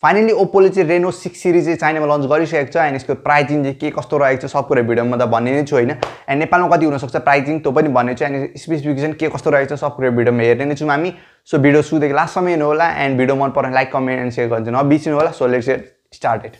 finally ओप्पोले चाहिँ Reno 6 series चाहिँ चाइनामा lunch गरिसकेको छ एन्ड यसको प्राइसिङ चाहिँ के कस्तो रहेको छ सब कुरा भिडियोमा त भन्ने नै छु हैन एन्ड नेपालमा कति हुन सक्छ प्राइसिङ त्यो पनि भन्ने छु एन्ड स्पेसिफिकेसन के कस्तो रहेको छ सब कुरा भिडियोमा हेर्ने नै छौँ हामी सो भिडियो सुरुदेखि लास्टसम्म हेर्नु होला एन्ड भिडियो मन परे लाइक कमेन्ट एन्ड शेयर गर्नु नबिर्सिनु होला so let's get started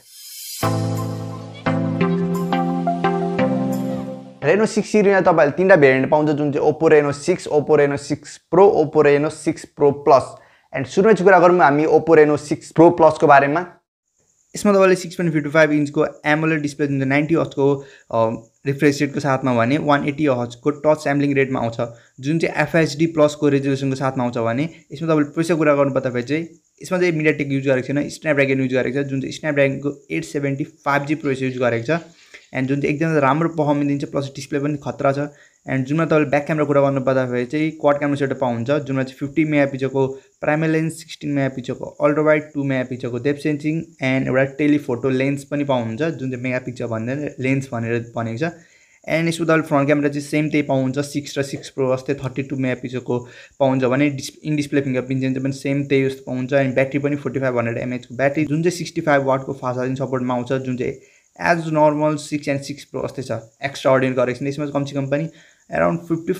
Reno 6 सिरिजमा तपाईहरुले तीनटा भेरिएन्ट पाउँछ जुन चाहिँ Oppo Reno 6 Oppo Reno 6 pro Oppo Reno 6 pro plus and सुरुमा चाहिँ कुरा गरौँ हामी ओप्पो रेनो 6 प्रो प्लस को बारेमा यसमा तपाईले 6.55 इन्चको एमोलेड डिस्प्ले जुन 90 हर्ट्जको रिफ्रेश रेटको साथमा भने 180 हर्ट्जको टच स्याम्पलिङ रेटमा आउँछ जुन चाहिँ एफएचडी प्लस को रेजोल्युसनको साथमा आउँछ भने यसमा तपाईले प्रोसेसर कुरा गर्नु पर्दाखेरि चाहिँ यसमा चाहिँ मिडियाटेक युज गरेको छैन स्न्यापड्र्यागन युज गरेको छ जुन चाहिँ स्न्यापड्र्यागनको 875G प्रोसेसर युज गरेको छ एन्ड जुन चाहिँ एकदमै राम्रो पर्फर्मेन्स दिन्छ प्लस डिस्प्ले पनि खतरा छ एन्ड जुनमा तपाईले ब्याक क्यामेरा कुरा गर्नु पर्दाखेरि चाहिँ क्वाड क्यामेरा सेटअप पाउँछ जुनमा चाहिँ 50 मेगापिक्सलको प्राइमरी लेन्स 16 मेगापिक्सलको अल्ट्रा वाइड 2 मेगापिक्सलको डेप्थ सेन्सिङ एन्ड एउटा टेलिफोटो लेन्स पनि पाउनुहुन्छ जुन चाहिँ मेगापिक्सल भनेर लेन्स भनेर भनेको छ एन्ड यसको तपाईले फ्रन्ट क्यामेरा चाहिँ सेम त्यही पाउनुहुन्छ 6 र 6 प्रो जस्तै 32 मेगापिक्सलको पाउँछ भने इन डिस्प्ले फिङ्गरप्रिन्ट सेन्सर पनि सेम त्यही जस्तो पाउँछ एन्ड ब्याट्री पनि 4500 mAh को ब्याट्री जुन चाहिँ 65 वाटको फास्ट चार्जिङ सपोर्टमा आउँछ जुन चाहिँ एज नर्मल 6 एन्ड 6 प्रो जस्तै छ एक्स्ट्रा अर्डिनरी गरेको छ यसमा कमसेकम पनि अराउन्ड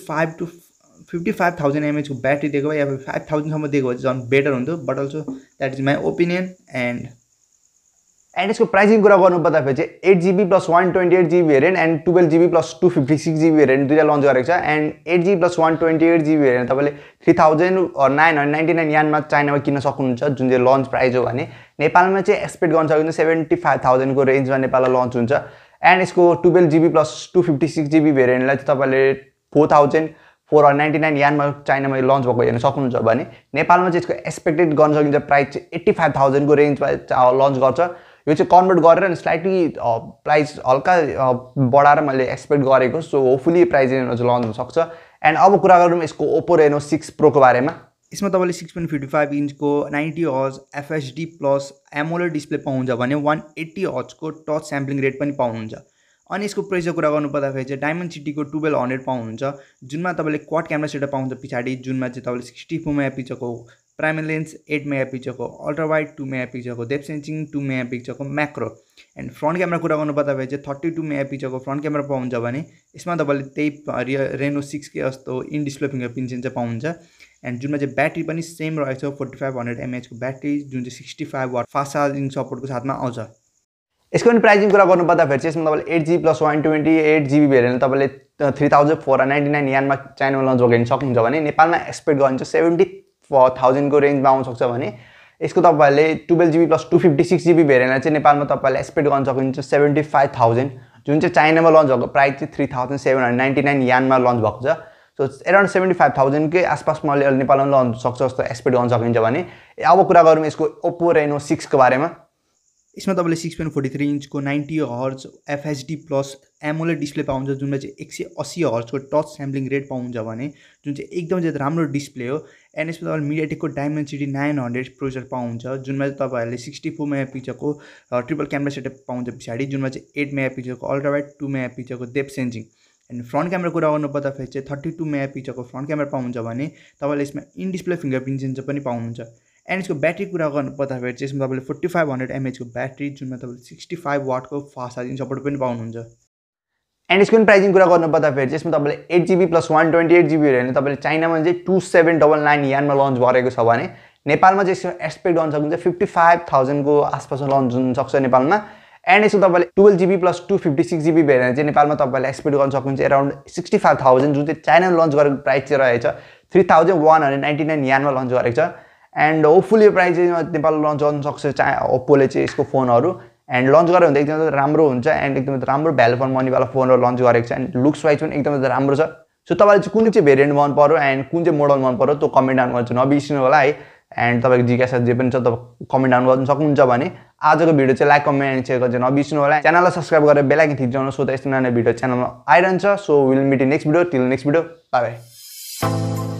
55,000 mAh को ब्याट्री दिएको भए या 5,000 सम्म दिएको भए झन् बेटर हुन्थ्यो but also that is my opinion and यसको प्राइसिङ कुरा गर्नु पर्दाखेरि चाहिँ 8GB plus 128GB variant and 12GB plus 256GB variant दुईटा लन्च गरेको छ and 8GB plus 128GB variant तपाईले 3,999 यानमा चाइनामा किन्न सक्नुहुन्छ जुन चाहिँ लन्च प्राइस हो भने नेपालमा चाहिँ एक्सपेक्ट गर्न सकिन्छ 75,000 को रेन्जमा नेपालमा लन्च हुन्छ एन्ड यसको 12GB प्लस 256GB भेरिएन्टलाई चाहिँ तपाईले 4,499 यानमा चाइनामा लन्च भएको हेर्न सक्नुहुन्छ भने नेपालमा चाहिँ यसको एक्सपेक्टेड गर्न सकिन्छ प्राइस चाहिँ 85,000 को रेन्जमा लन्च गर्छ यो चाहिँ कन्भर्ट गरेर अनि स्लाइटली प्राइस हल्का बढाएर मैले एक्सपेक्ट गरेको सो होपफुली प्राइस चाहिँ लन्च हुन सक्छ एन्ड अब कुरा गरौँ यसको ओप्पो रेनो 6 प्रो को बारेमा यसमा तपाईले 6.55 इन्चको 90 hertz FHD plus AMOLED display पाउँछ भने 180 हर्जको टच स्याम्पलिङ रेट पनि पाउनुहुन्छ अनि यसको प्राइसको कुरा गर्नु पर्दाखेरि चाहिँ डायमन्ड सिटीको 1200 पाउनुहुन्छ जुनमा तपाईले क्वाड क्यामेरा सेटअप पाउँछ पछाडी जुनमा चाहिँ तपाईले 64 मेगापिक्सलको प्राइमरी लेन्स 8 मेगापिक्सलको अल्ट्रा वाइड 2 मेगापिक्सलको डेप्थ सेन्सिङ 2 मेगापिक्सलको म्याक्रो एन्ड फ्रन्ट क्यामेरा कुरा गर्नु पर्दाखेरि चाहिँ 32 मेगापिक्सलको फ्रन्ट क्यामेरा पाउँछ भने यसमा तपाईले त्यही रेनो 6 के जस्तो इन डिस्प्ले फिङ्गरप्रिन्ट सेन्सर पाउँछ एन्ड जुनमा चाहिँ ब्याट्री पनि सेम रहेछ 4500 mAh को ब्याट्री जुन चाहिँ 65 वाट फास्ट चार्जिङ सपोर्टको साथमा आउँछ यसको पनि प्राइसिङ कुरा गर्नु पर्दाखेरि चाहिँ यसमा तपाईले 8GB प्लस 128GB भेरिएन्ट तपाईले 3,499 यानमा चाइनामा लन्च गर्न सक्नुहुन्छ भने नेपालमा एक्सपेक्ट गरिन्छ 70,000 को रेन्जमा आउन सक्छ भने यसको तपाईले 12GB प्लस 256GB भेरिएन्टलाई चाहिँ नेपालमा तपाईले एक्सपेक्ट गर्न सक्नुहुन्छ 75,000 जुन चाहिँ चाइनामा लन्च भएको प्राइस चाहिँ 3,799 यानमा लन्च भएको छ सो अराउन्ड 75,000 के आसपास मैले नेपालमा लन्च सक्छ जस्तो एक्सपेक्ट गर्न सकिन्छ भने अब कुरा गरौँ यसको ओप्पो रेनो 6 को बारेमा यसमा तपाईले 6.43 इन्चको 90 hertz FHD plus AMOLED display पाउँछ जुनमा चाहिँ 180 हर्जको टच स्याम्पलिङ रेट पाउँछ भने जुन चाहिँ एकदमै राम्रो डिस्प्ले हो एन्ड यसमा तपाईले मिडियाटेकको डायमन्ड सिटी 900 प्रोसेसर पाउँछ जुनमा चाहिँ तपाईहरुले 64 मेगापिक्सलको ट्रिपल क्यामेरा सेटअप पाउँछ पछाडी जुनमा चाहिँ 8 मेगापिक्सलको अल्ट्रा वाइड 2 मेगापिक्सलको depth sensing and front camera कुरा गर्नु पर्दाखेरि चाहिँ 32 मेगापिक्सलको फ्रन्ट क्यामेरा पाउँछ भने तपाईले यसमा इन डिस्प्ले फिङ्गरप्रिन्ट सेन्सर पनि पाउनुहुन्छ एन्ड यसको ब्याट्री कुरा गर्नु पर्दाखेरि चाहिँ यसमा तपाईले 4500 mAh को ब्याट्री जुनमा तपाईले 65 वाटको फास्ट चार्जिङ सपोर्ट पनि पाउनुहुन्छ एन्ड यसको प्राइसिङ कुरा गर्नु पर्दाखेरि चाहिँ यसमा तपाईले 8GB प्लस 128GB भेरिएन्ट तपाईले चाइनामा चाहिँ 2799 यानमा लन्च गरेको छ भने नेपालमा चाहिँ यसको एक्सपेक्ट गर्न सकिन्छ 55,000 को आसपास लन्च हुन सक्छ नेपालमा एन्ड यसको तपाईले 12GB प्लस 256GB भेरिएन्ट चाहिँ नेपालमा तपाईले एक्सपेक्ट गर्न सक्नुहुन्छ अराउन्ड 65,000 जुन चाहिँ चाइनामा लन्च गरेको प्राइस चाहिँ रहेछ 3,199 यानमा लन्च गरेको छ एन्ड होपफुली यो प्राइस चाहिँ नेपालमा लन्च गर्न सक्छ ओप्पोले चाहिँ यसको फोनहरू एन्ड लन्च गरे भने एकदमै राम्रो हुन्छ एन्ड एकदमै राम्रो भ्यालु फर मनी वाला फोनहरू लन्च गरेको छ एन्ड लुक्स वाइज पनि एकदमै राम्रो छ सो तपाईलाई चाहिँ कुन चाहिँ भेरिएन्ट मन पर्यो एन्ड कुन चाहिँ मोडल मन पर्यो त्यो कमेन्ट डाउन गर्नु नबिर्सिनु होला है एन्ड तपाईको जिज्ञासा जे पनि छ तपाईँ कमेन्ट डाउन गर्न सक्नुहुन्छ भने आजको भिडियो चाहिँ लाइक कमेन्ट एन्ड शेयर गर्न नबिर्सिनु होला च्यानललाई सब्स्क्राइब गरेर बेल आइकन थिच्नु सो त यस्तो नयाँ भिडियो च्यानलमा आइरहन्छ so will meet in next video till next video bye by